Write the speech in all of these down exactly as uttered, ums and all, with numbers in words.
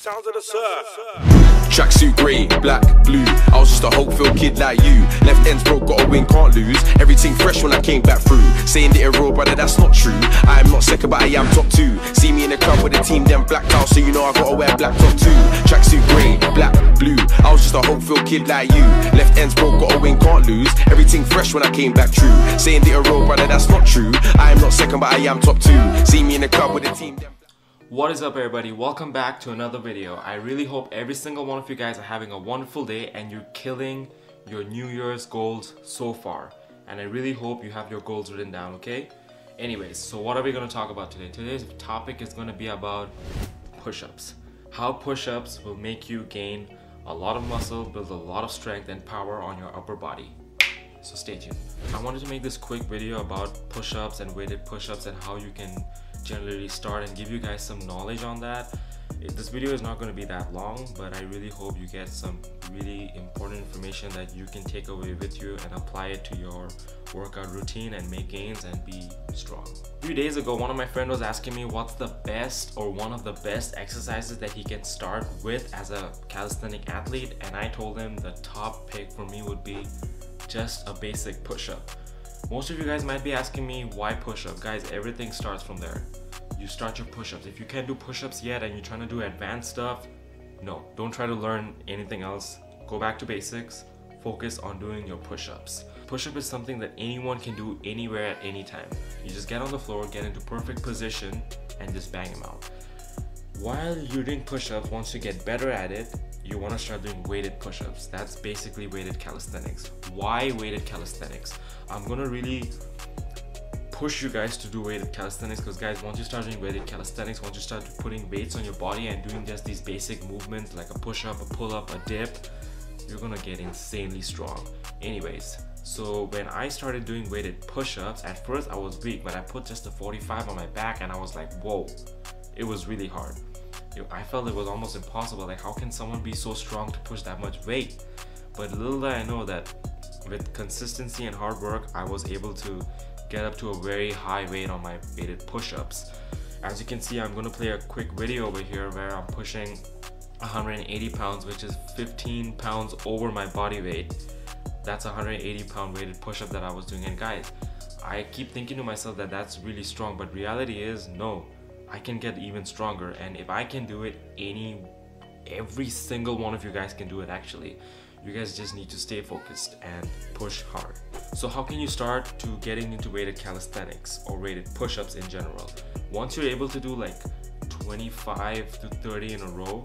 Sounds of the surf. Tracksuit grey, black, blue. I was just a hope-filled kid like you. Left ends broke, got a win, can't lose. Everything fresh when I came back through. Saying that it real, brother, that's not true. I am not second, but I am top two. See me in the club with the team, then blacked out, so you know I gotta wear black top too. Tracksuit grey, black, blue. I was just a hope-filled kid like you. Left ends broke, got a win, can't lose. Everything fresh when I came back true. Saying that it real, brother, that's not true. I am not second, but I am top two. See me in the club with the team, then. What is up, everybody? Welcome back to another video. I really hope every single one of you guys are having a wonderful day and you're killing your New Year's goals so far. And I really hope you have your goals written down, okay? Anyways, so what are we going to talk about today? Today's topic is going to be about push-ups. How push-ups will make you gain a lot of muscle, build a lot of strength and power on your upper body. So stay tuned. I wanted to make this quick video about push-ups and weighted push-ups and how you can generally start and give you guys some knowledge on that. This video is not going to be that long, but I really hope you get some really important information that you can take away with you and apply it to your workout routine and make gains and be strong. A few days ago, one of my friends was asking me what's the best or one of the best exercises that he can start with as a calisthenic athlete, and I told him the top pick for me would be just a basic push-up. Most of you guys might be asking me why push-up. Guys, everything starts from there. You start your push-ups. If you can't do push-ups yet and you're trying to do advanced stuff, no, don't try to learn anything else. Go back to basics. Focus on doing your push-ups. Push-up is something that anyone can do anywhere at any time. You just get on the floor, get into perfect position, and just bang them out. While you're doing push-ups, once you get better at it, you want to start doing weighted push-ups. That's basically weighted calisthenics. Why weighted calisthenics? I'm gonna really push you guys to do weighted calisthenics because, guys, once you start doing weighted calisthenics, once you start putting weights on your body and doing just these basic movements like a push-up, a pull-up, a dip, you're gonna get insanely strong. Anyways, so when I started doing weighted push-ups, at first I was weak, but I put just a forty-five on my back and I was like, whoa, it was really hard. I felt it was almost impossible. Like, how can someone be so strong to push that much weight? But little did I know that with consistency and hard work, I was able to get up to a very high weight on my weighted push-ups. As you can see, I'm going to play a quick video over here where I'm pushing one hundred eighty pounds, which is fifteen pounds over my body weight. That's a one hundred eighty pound weighted push-up that I was doing. And guys, I keep thinking to myself that that's really strong, but reality is no. I can get even stronger, and if I can do it, any every single one of you guys can do it. Actually, you guys just need to stay focused and push hard. So how can you start to getting into weighted calisthenics or weighted push-ups in general? Once you're able to do like twenty-five to thirty in a row,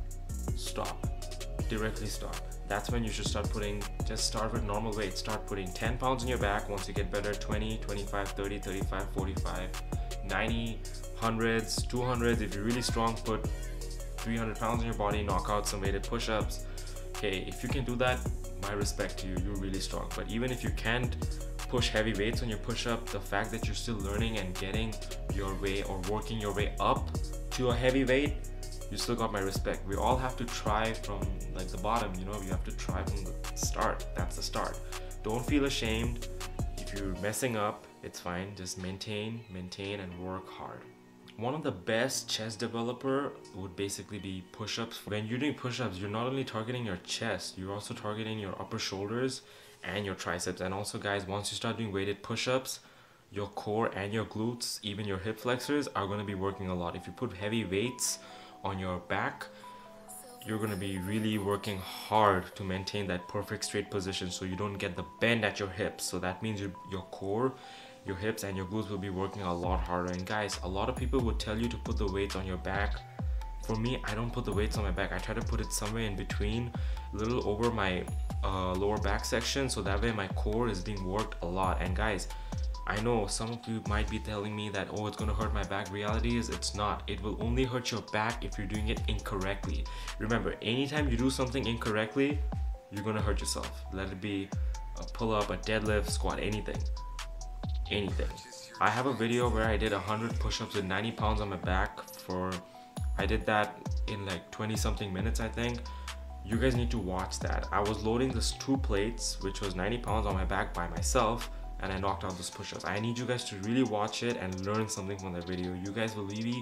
stop. Directly stop. That's when you should start putting, just start with normal weight. Start putting ten pounds on your back. Once you get better, twenty, twenty-five, thirty, thirty-five, forty-five, ninety, hundreds, two hundreds. If you're really strong, put three hundred pounds on your body, knock out some weighted push-ups. Okay, if you can do that, my respect to you, you're really strong. But even if you can't push heavy weights on your push-up, the fact that you're still learning and getting your way or working your way up to a heavy weight, you still got my respect. We all have to try from like the bottom, you know, you have to try from the start. That's the start. Don't feel ashamed. If you're messing up, it's fine. Just maintain, maintain and work hard. One of the best chest developer would basically be push-ups. When you're doing push-ups, you're not only targeting your chest, you're also targeting your upper shoulders and your triceps. And also, guys, once you start doing weighted push-ups, your core and your glutes, even your hip flexors, are going to be working a lot. If you put heavy weights on your back, you're going to be really working hard to maintain that perfect straight position so you don't get the bend at your hips. So that means your, your core, your hips and your glutes will be working a lot harder. And guys, a lot of people would tell you to put the weights on your back. For me, I don't put the weights on my back. I try to put it somewhere in between, a little over my uh, lower back section, so that way my core is being worked a lot. And guys, I know some of you might be telling me that, oh, it's gonna hurt my back. Reality is it's not. It will only hurt your back if you're doing it incorrectly. Remember, anytime you do something incorrectly, you're gonna hurt yourself. Let it be a pull-up, a deadlift, squat, anything. Anything. I have a video where I did one hundred push-ups with ninety pounds on my back for, I did that in like twenty something minutes, I think. You guys need to watch that. I was loading this two plates, which was ninety pounds on my back by myself, and I knocked out those push-ups. I need you guys to really watch it and learn something from that video. You guys will really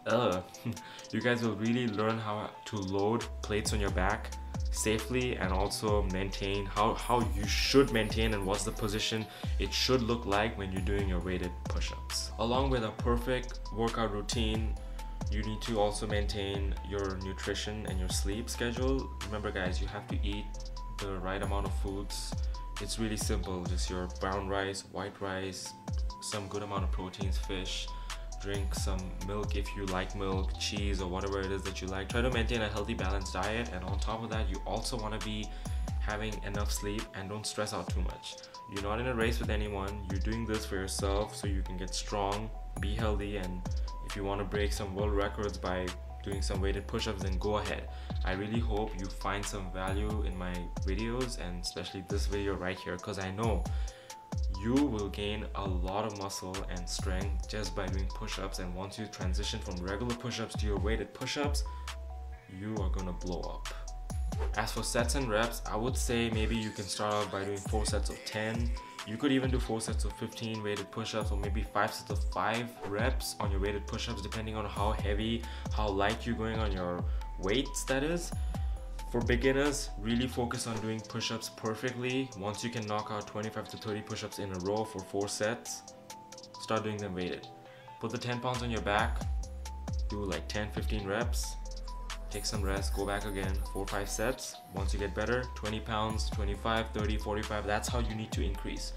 uh, you guys will really learn how to load plates on your back safely, and also maintain how, how you should maintain and what's the position it should look like when you're doing your weighted push-ups. Along with a perfect workout routine, you need to also maintain your nutrition and your sleep schedule. Remember guys, you have to eat the right amount of foods. It's really simple, just your brown rice, white rice, some good amount of proteins, fish, drink some milk if you like milk, cheese, or whatever it is that you like. Try to maintain a healthy, balanced diet, and on top of that, you also want to be having enough sleep, and don't stress out too much. You're not in a race with anyone. You're doing this for yourself so you can get strong, be healthy, and if you want to break some world records by doing some weighted push-ups, then go ahead. I really hope you find some value in my videos, and especially this video right here, because I know you will gain a lot of muscle and strength just by doing push-ups, and once you transition from regular push-ups to your weighted push-ups, you are gonna blow up. As for sets and reps, I would say maybe you can start out by doing four sets of ten. You could even do four sets of fifteen weighted push-ups, or maybe five sets of five reps on your weighted push-ups, depending on how heavy, how light you're going on your weights, that is. For beginners, really focus on doing push-ups perfectly. Once you can knock out twenty-five to thirty push-ups in a row for four sets, start doing them weighted. Put the ten pounds on your back, do like ten fifteen reps, take some rest, go back again, four five sets. Once you get better, twenty pounds, twenty-five, thirty, forty-five, that's how you need to increase.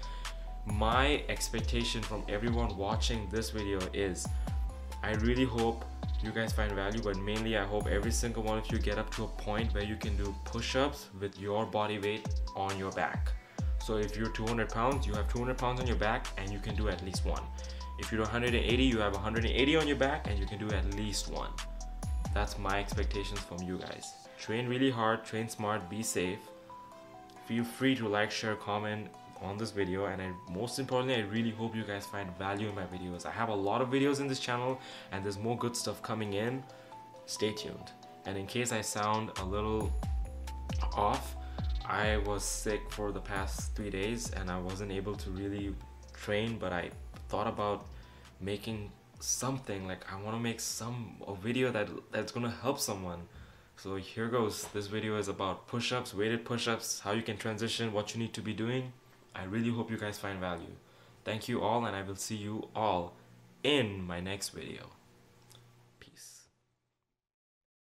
My expectation from everyone watching this video is, I really hope you guys find value, but mainly I hope every single one of you get up to a point where you can do push-ups with your body weight on your back. So if you're two hundred pounds, you have two hundred pounds on your back and you can do at least one. If you're one hundred eighty, you have one hundred eighty on your back and you can do at least one. That's my expectations from you guys. Train really hard, train smart, be safe. Feel free to like, share, comment on this video, and I, most importantly, I really hope you guys find value in my videos. I have a lot of videos in this channel and there's more good stuff coming in. Stay tuned. And in case I sound a little off, I was sick for the past three days and I wasn't able to really train, but I thought about making something, like I want to make some a video that that's gonna help someone. So here goes. This video is about push-ups, weighted push-ups, how you can transition, what you need to be doing. I really hope you guys find value. Thank you all, and I will see you all in my next video.